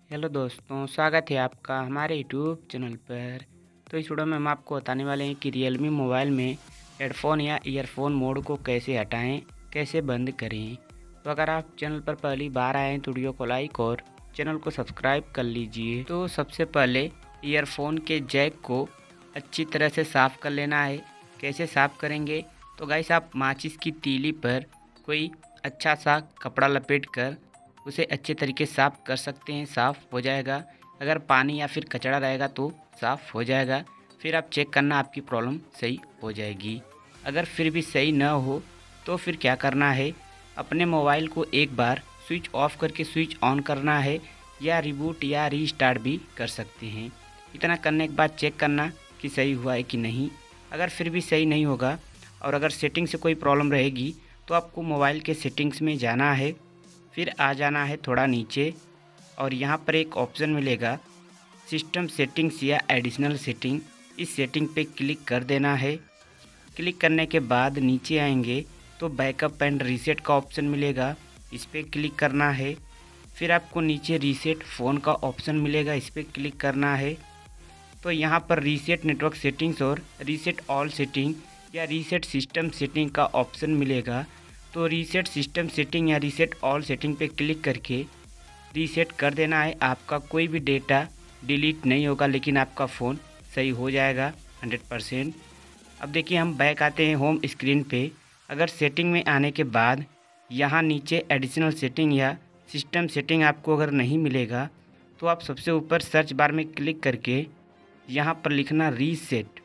Hello दोस्तों, स्वागत है आपका हमारे यूट्यूब चैनल पर। तो इस वीडियो में हम आपको बताने वाले हैं कि रियलमी मोबाइल में हेडफ़ोन या ईयरफ़ोन मोड को कैसे हटाएं, कैसे बंद करें। तो अगर आप चैनल पर पहली बार आए हैं तो वीडियो को लाइक और चैनल को सब्सक्राइब कर लीजिए। तो सबसे पहले ईयरफ़ोन के जैक को अच्छी तरह से साफ़ कर लेना है। कैसे साफ़ करेंगे? तो गाइस, आप माचिस की तीली पर कोई अच्छा सा कपड़ा लपेट कर उसे अच्छे तरीके से साफ़ कर सकते हैं, साफ़ हो जाएगा। अगर पानी या फिर कचरा रहेगा तो साफ़ हो जाएगा। फिर आप चेक करना, आपकी प्रॉब्लम सही हो जाएगी। अगर फिर भी सही ना हो तो फिर क्या करना है, अपने मोबाइल को एक बार स्विच ऑफ करके स्विच ऑन करना है, या रिबूट या रीस्टार्ट भी कर सकते हैं। इतना करने के बाद चेक करना कि सही हुआ है कि नहीं। अगर फिर भी सही नहीं होगा और अगर सेटिंग से कोई प्रॉब्लम रहेगी तो आपको मोबाइल के सेटिंग्स में जाना है, फिर आ जाना है थोड़ा नीचे और यहाँ पर एक ऑप्शन मिलेगा सिस्टम सेटिंग्स या एडिशनल सेटिंग। इस सेटिंग पे क्लिक कर देना है। क्लिक करने के बाद नीचे आएंगे तो बैकअप एंड रीसेट का ऑप्शन मिलेगा, इस पर क्लिक करना है। फिर आपको नीचे रीसेट फ़ोन का ऑप्शन मिलेगा, इस पर क्लिक करना है। तो यहाँ पर रीसेट नेटवर्क सेटिंग्स और रीसेट ऑल सेटिंग या रीसेट सिस्टम सेटिंग का ऑप्शन मिलेगा। तो रीसेट सिस्टम सेटिंग या रीसेट ऑल सेटिंग पे क्लिक करके रीसेट कर देना है। आपका कोई भी डेटा डिलीट नहीं होगा, लेकिन आपका फ़ोन सही हो जाएगा 100%। अब देखिए, हम बैक आते हैं होम स्क्रीन पे। अगर सेटिंग में आने के बाद यहाँ नीचे एडिशनल सेटिंग या सिस्टम सेटिंग आपको अगर नहीं मिलेगा तो आप सबसे ऊपर सर्च बार में क्लिक करके यहाँ पर लिखना रीसेट।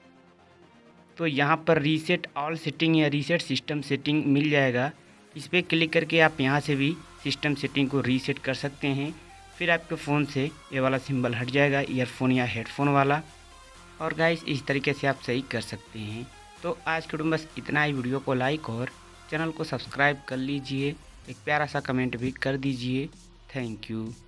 तो यहाँ पर रीसेट ऑल सेटिंग या रीसेट सिस्टम सेटिंग मिल जाएगा। इस पर क्लिक करके आप यहाँ से भी सिस्टम सेटिंग को रीसेट कर सकते हैं। फिर आपके फ़ोन से ये वाला सिंबल हट जाएगा, ईयरफोन या हेडफोन वाला। और गाइस, इस तरीके से आप सही कर सकते हैं। तो आज के वीडियो में बस इतना ही। वीडियो को लाइक और चैनल को सब्सक्राइब कर लीजिए। एक प्यारा सा कमेंट भी कर दीजिए। Thank you.